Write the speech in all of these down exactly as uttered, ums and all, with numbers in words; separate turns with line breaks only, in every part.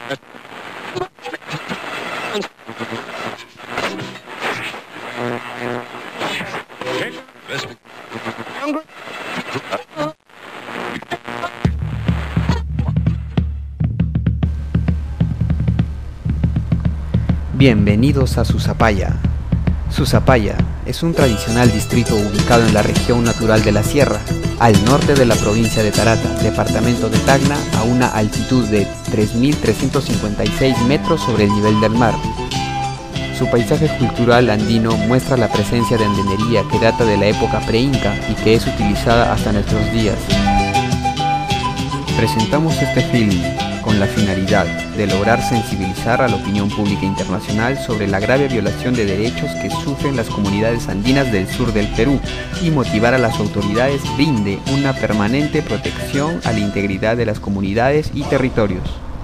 Bienvenidos a Susapaya. Susapaya es un tradicional distrito ubicado en la región natural de la Sierra, al norte de la provincia de Tarata, departamento de Tacna, a una altitud de tres mil trescientos cincuenta y seis metros sobre el nivel del mar. Su paisaje cultural andino muestra la presencia de andenería que data de la época pre-inca y que es utilizada hasta nuestros días. Presentamos este film con la finalidad de lograr sensibilizar a la opinión pública internacional sobre la grave violación de derechos que sufren las comunidades andinas del sur del Perú y motivar a las autoridades brinde una permanente protección a la integridad de las comunidades y territorios.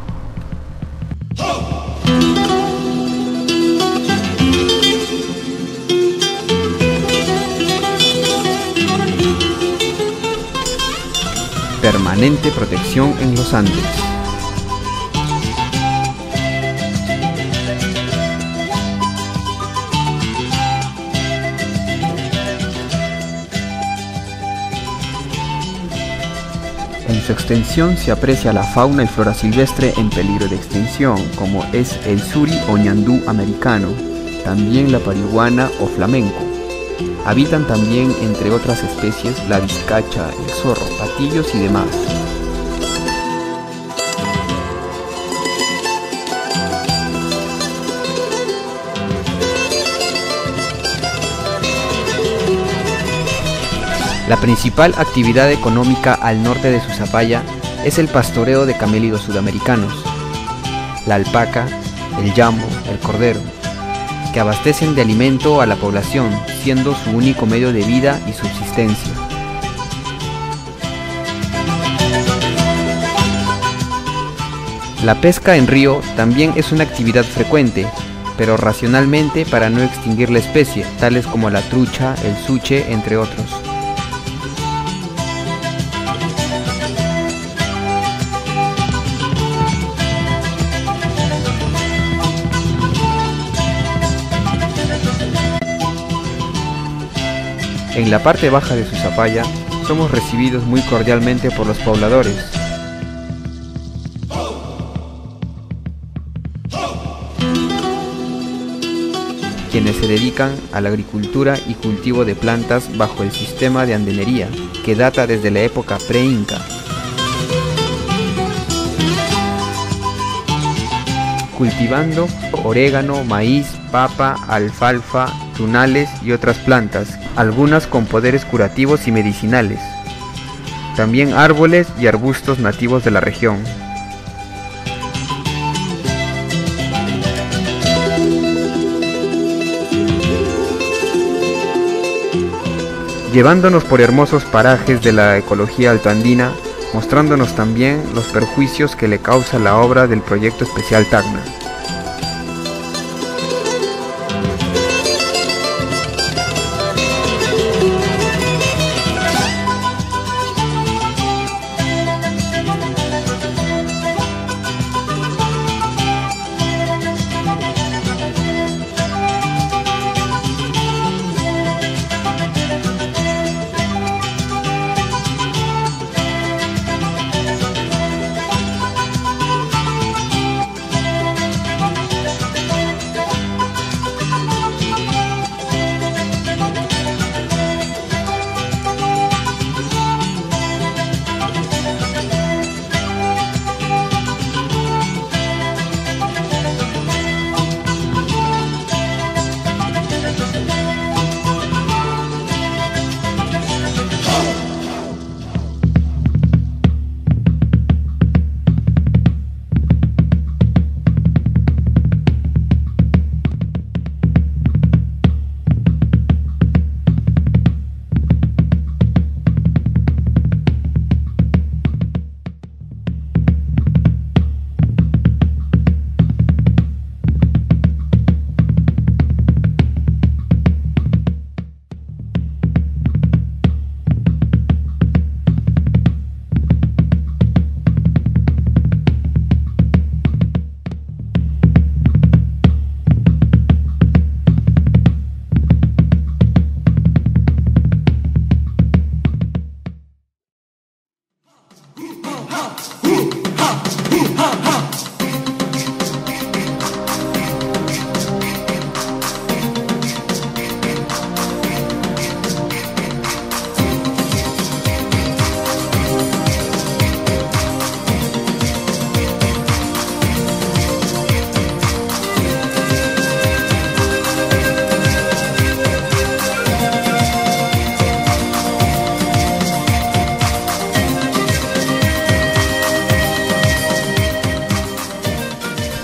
Permanente protección en los Andes. En su extensión se aprecia la fauna y flora silvestre en peligro de extinción, como es el suri o ñandú americano, también la parihuana o flamenco. Habitan también, entre otras especies, la vizcacha, el zorro, patillos y demás. La principal actividad económica al norte de Susapaya es el pastoreo de camélidos sudamericanos, la alpaca, el yambo, el cordero, que abastecen de alimento a la población, siendo su único medio de vida y subsistencia. La pesca en río también es una actividad frecuente, pero racionalmente para no extinguir la especie, tales como la trucha, el suche, entre otros. En la parte baja de Susapaya somos recibidos muy cordialmente por los pobladores. Quienes se dedican a la agricultura y cultivo de plantas bajo el sistema de andenería, que data desde la época pre-inca. Cultivando orégano, maíz, papa, alfalfa, tunales y otras plantas, algunas con poderes curativos y medicinales. También árboles y arbustos nativos de la región. Llevándonos por hermosos parajes de la ecología altoandina, mostrándonos también los perjuicios que le causa la obra del Proyecto Especial Tacna.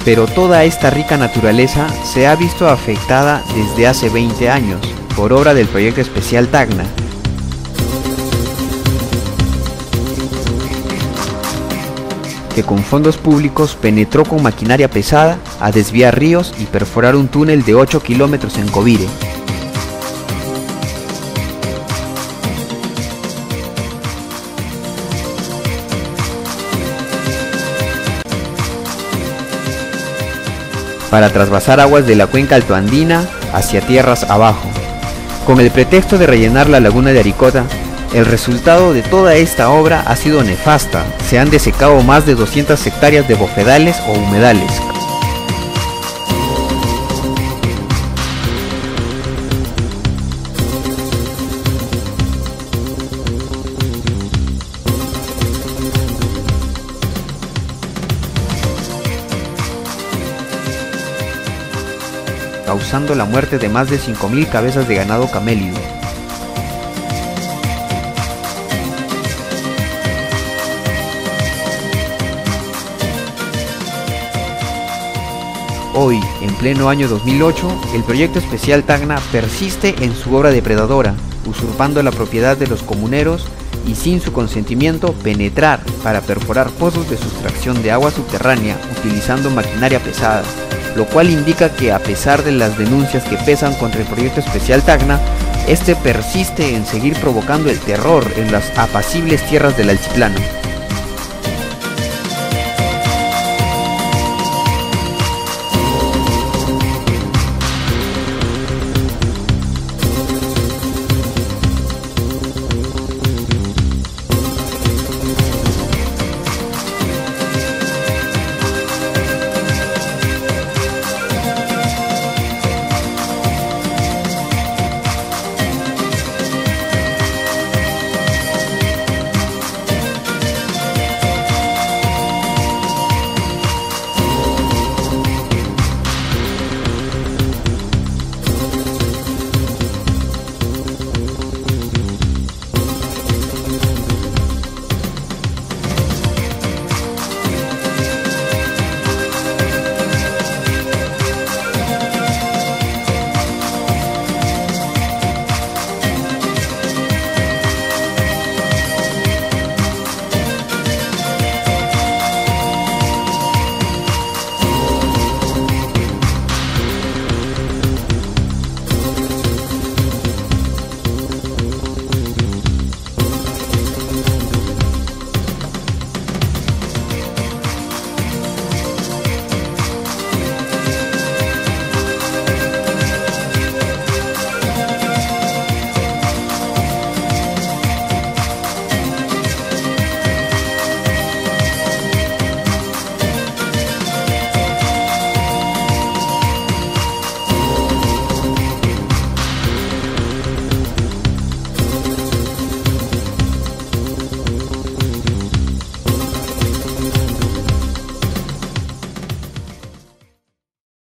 Pero toda esta rica naturaleza se ha visto afectada desde hace veinte años, por obra del Proyecto Especial Tacna, que con fondos públicos penetró con maquinaria pesada a desviar ríos y perforar un túnel de ocho kilómetros en Covire. Para trasvasar aguas de la cuenca altoandina hacia tierras abajo. Con el pretexto de rellenar la laguna de Aricota, el resultado de toda esta obra ha sido nefasta. Se han desecado más de doscientas hectáreas de bofedales o humedales. Causando la muerte de más de cinco mil cabezas de ganado camélido. Hoy, en pleno año dos mil ocho, el Proyecto Especial Tacna persiste en su obra depredadora, usurpando la propiedad de los comuneros y sin su consentimiento penetrar para perforar pozos de sustracción de agua subterránea utilizando maquinaria pesada, lo cual indica que a pesar de las denuncias que pesan contra el Proyecto Especial Tacna, este persiste en seguir provocando el terror en las apacibles tierras del altiplano.